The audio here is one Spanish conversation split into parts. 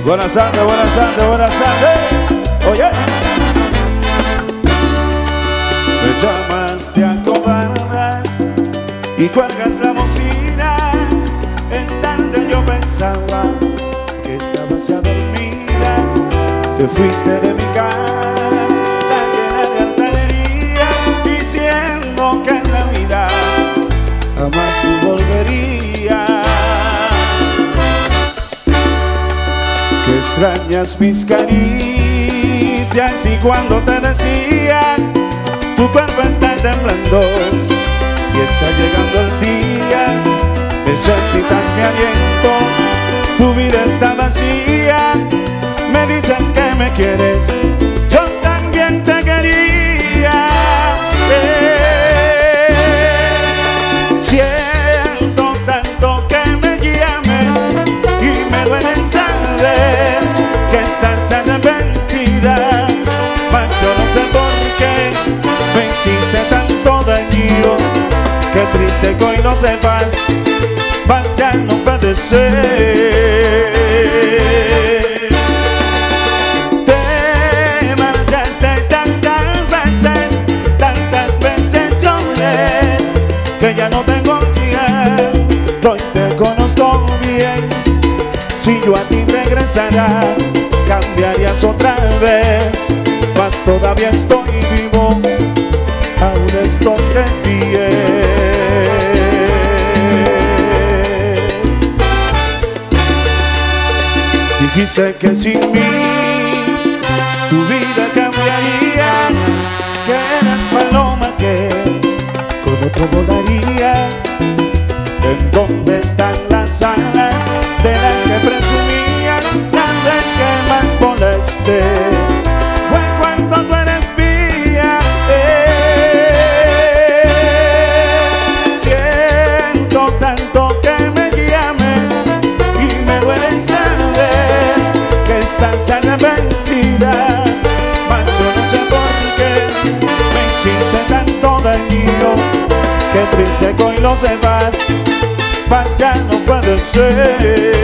Buenas tardes, buenas tardes, buenas tardes. Oye, me llamas, te acobardas y cuelgas la bocina. Es tarde, yo pensaba que estabas ya dormida. Te fuiste de mi casa llena de altanería, diciendo que en la vida jamás tú volverías. Que extrañas mis caricias y cuando te decía tu cuerpo está temblando y está llegando el día. Necesitas mi aliento, tu vida está vacía. Me dices que me quieres, yo también te quería. Siento tanto que me llames y me duele saber que estás arrepentida, mas yo no sé por qué me hiciste tanto daño. Qué triste que hoy no sepas, vas ya no puede ser. Te marchaste tantas veces lloré, que ya no tengo guía. Hoy te conozco bien. Si yo a ti regresara, cambiarías otra vez. Mas todavía estoy vivo, aún estoy de pie. Dijiste que sin mí tu vida cambiaría, que eras paloma que con otro volaría. ¿En dónde están las alas de las que presumías? La vez que más volaste fue cuando tú eres mía. Siento tanto que me llames y me duele saber que estás arrepentida, mas yo no sé por qué me hiciste tanto daño. Qué triste que hoy lo sepas, mas ya no puede ser.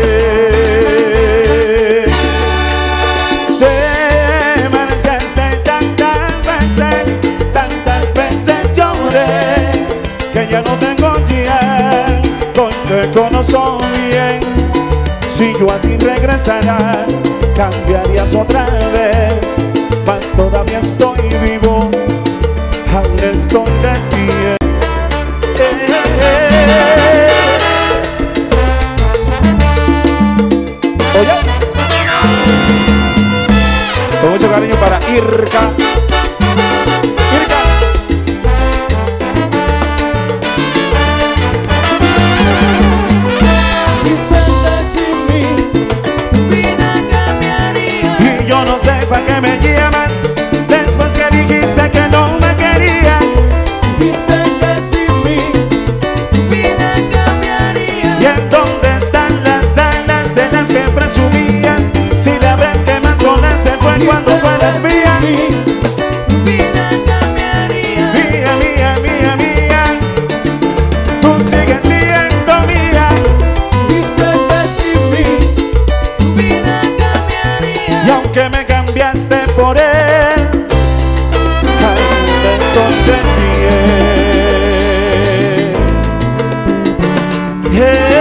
Te marchaste tantas veces lloré, que ya no tengo guía. Hoy te conozco bien. Si yo a ti regresara, cambiarías otra vez. Mas todavía estoy vivo, aún estoy de pie. Oye, con mucho cariño para Irka. Irka. Sin mí, tu vida cambiaría. Y yo no sé para qué me llamas después que dijiste que no me querías. Dijiste que sin mí, tu vida cambiaría. ¿Y en dónde están las alas de las que presumías? Si la vez que más volaste fue cuando fueras mía. Tu vida cambiaría. Mía, mía, mía, mía. Tú sigues siendo mía. Dijiste que sin mí, tu vida cambiaría. Y aunque me cambiaste por él, aún estoy de pie.